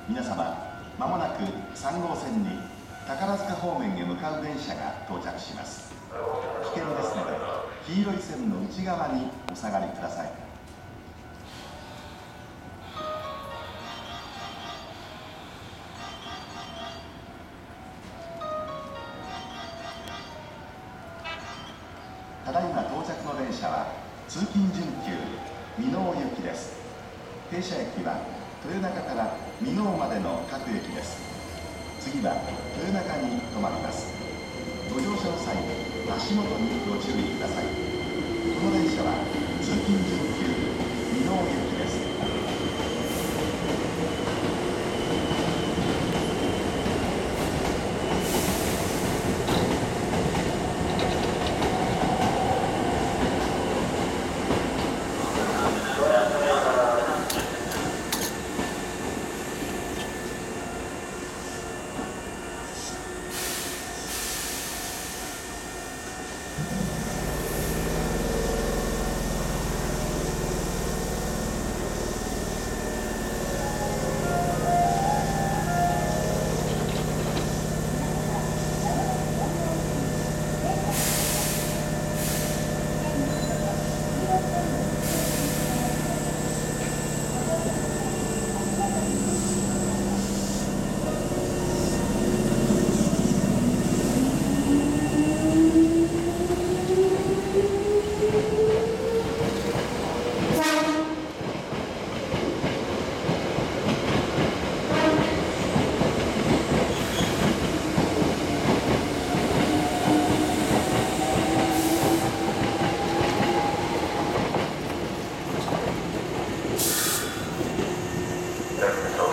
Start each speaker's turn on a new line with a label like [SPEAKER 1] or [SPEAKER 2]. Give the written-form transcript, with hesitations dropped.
[SPEAKER 1] 皆様、まもなく3号線に宝塚方面へ向かう電車が到着します。危険ですので、黄色い線の内側にお下がりください。ただいま到着の電車は通勤準急箕面行きです。停車駅は豊中から箕面までの各駅です。次は豊中に停まります。ご乗車の際、足元にご注意ください。この電車は通勤準急箕面行きです。
[SPEAKER 2] Gracias.